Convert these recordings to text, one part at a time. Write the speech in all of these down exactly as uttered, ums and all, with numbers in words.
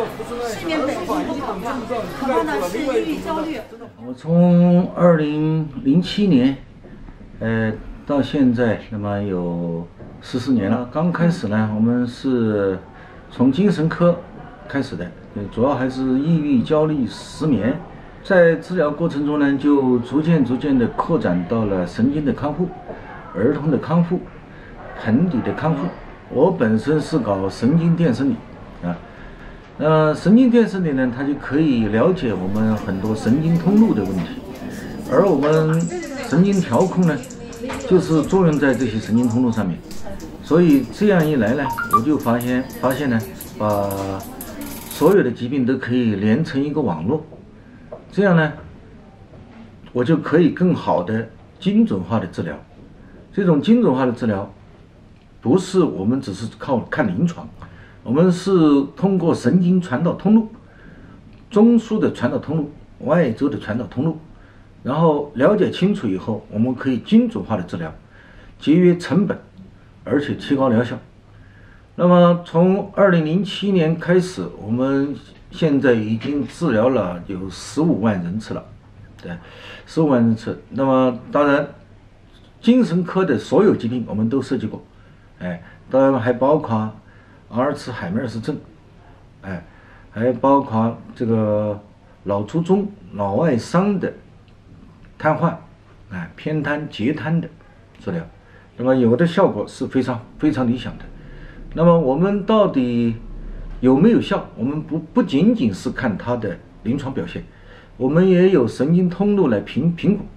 睡眠本身不好嘛，恐怕呢是抑郁焦虑。 我从二零零七年，呃，到现在，那么有十四年了。刚开始呢，我们是从精神科开始的，主要还是抑郁、焦虑、失眠。在治疗过程中呢，就逐渐逐渐的扩展到了神经的康复、儿童的康复、盆底的康复。我本身是搞神经电生理啊，呃，神经电生理呢，它就可以了解我们很多神经通路的问题，而我们神经调控呢，就是作用在这些神经通路上面。所以这样一来呢，我就发现发现呢，把所有的疾病都可以连成一个网络，这样呢，我就可以更好的精准化的治疗。这种精准化的治疗，不是我们只是靠看临床，我们是通过神经传导通路、中枢的传导通路、外周的传导通路，然后了解清楚以后，我们可以精准化的治疗，节约成本，而且提高疗效。那么从二零零七年开始，我们现在已经治疗了有十五万人次了，对，十五万人次。那么当然，精神科的所有疾病我们都涉及过，哎，当然还包括阿尔茨海默氏症，哎，还包括这个脑卒中、脑外伤的瘫痪，哎，偏瘫、截瘫的治疗。那么有的效果是非常非常理想的。那么我们到底有没有效？我们不不仅仅是看它的临床表现，我们也有神经通路来评评估。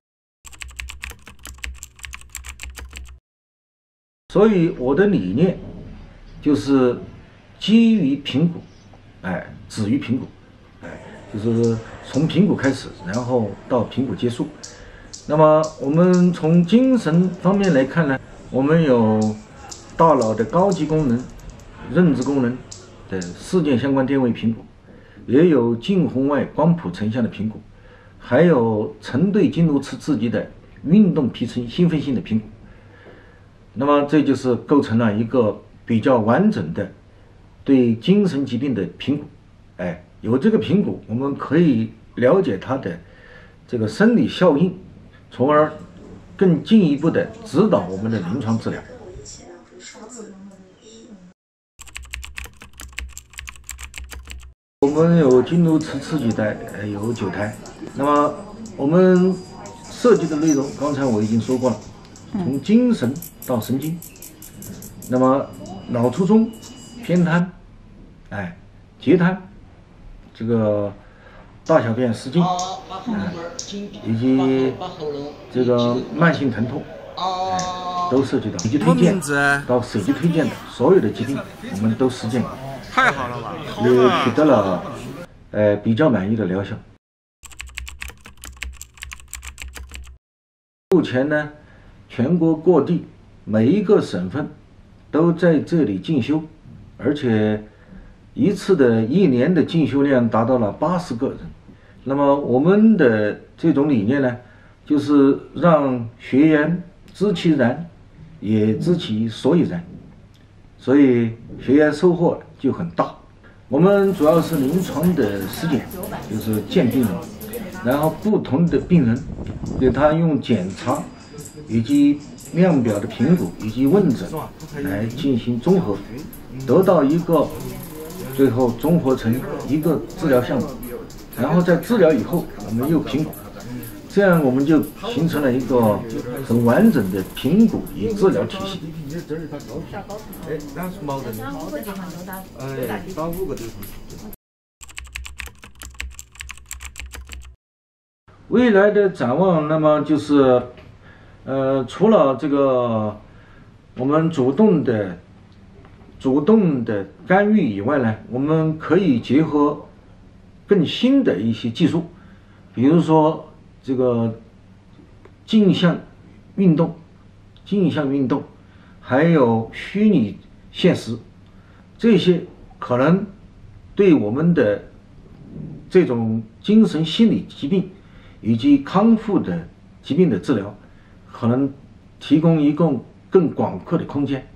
所以我的理念就是基于评估，哎，止于评估，哎，就是从评估开始，然后到评估结束。那么我们从精神方面来看呢，我们有大脑的高级功能、认知功能的事件相关电位评估，也有近红外光谱成像的评估，还有成对经颅磁刺激的运动皮层兴奋性的评估。那么这就是构成了一个比较完整的对精神疾病的评估。哎，有这个评估，我们可以了解它的这个生理效应，从而更进一步的指导我们的临床治疗。我们有经颅磁刺激带，呃，有九台。那么我们涉及的内容，刚才我已经说过了，从精神到神经。那么脑卒中、偏瘫，哎，截瘫，这个大小便失禁，哎，以及这个慢性疼痛，哎，都涉及到。手机推荐到手机推荐的所有的疾病，我们都实践过。 太好了吧！ 也取得了呃比较满意的疗效。目前呢，全国各地每一个省份都在这里进修，而且一次的一年的进修量达到了八十个人。那么我们的这种理念呢，就是让学员知其然，也知其所以然。所以学员收获就很大。我们主要是临床的实践，就是见病人，然后不同的病人给他用检查以及量表的评估以及问诊来进行综合，得到一个最后综合成一个治疗项目，然后在治疗以后我们又评估，这样我们就形成了一个很完整的评估与治疗体系。 哎，那是毛的。那五个地方都打，哎，打五个地方。 未来的展望，那么就是，呃，除了这个我们主动的、主动的干预以外呢，我们可以结合更新的一些技术，比如说这个镜像运动、镜像运动。还有虚拟现实，这些可能对我们的这种精神心理疾病以及康复的疾病的治疗，可能提供一个更广阔的空间。